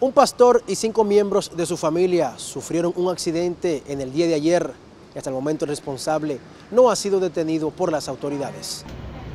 Un pastor y 5 miembros de su familia sufrieron un accidente en el día de ayer y hasta el momento el responsable no ha sido detenido por las autoridades.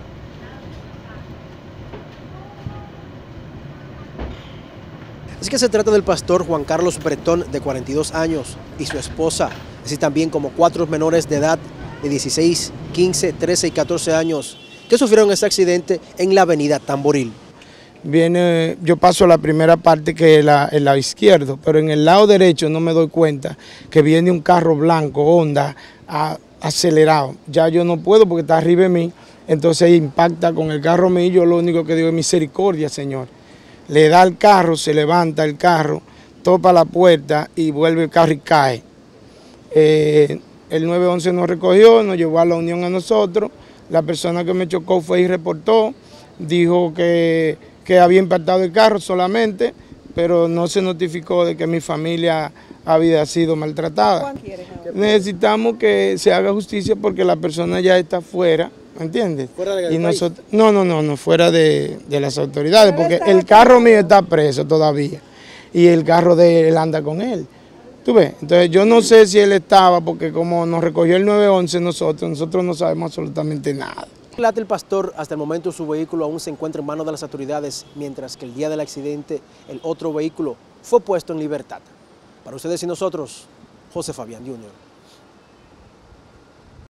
Es que se trata del pastor Juan Carlos Bretón, de 42 años, y su esposa, así también como 4 menores de edad de 16, 15, 13 y 14 años, que sufrieron este accidente en la avenida Tamboril. Yo paso la primera parte que es el lado izquierdo, pero en el lado derecho no me doy cuenta que viene un carro blanco, Honda, acelerado. Ya yo no puedo porque está arriba de mí, entonces impacta con el carro mío. Yo lo único que digo es misericordia, Señor. Le da al carro, se levanta el carro, topa la puerta y vuelve el carro y cae. El 911 nos recogió, nos llevó a la unión a nosotros. La persona que me chocó fue y reportó, dijo que había impactado el carro solamente, pero no se notificó de que mi familia había sido maltratada. Necesitamos que se haga justicia porque la persona ya está fuera, ¿me entiendes? ¿Fuera del y país? nosotros, no, fuera de las autoridades, porque el carro mío está preso todavía y el carro de él anda con él. ¿Tú ves? Entonces yo no sé si él estaba, porque como nos recogió el 911 nosotros no sabemos absolutamente nada. El pastor, hasta el momento su vehículo aún se encuentra en manos de las autoridades, mientras que el día del accidente el otro vehículo fue puesto en libertad. Para ustedes y nosotros, José Fabián Jr.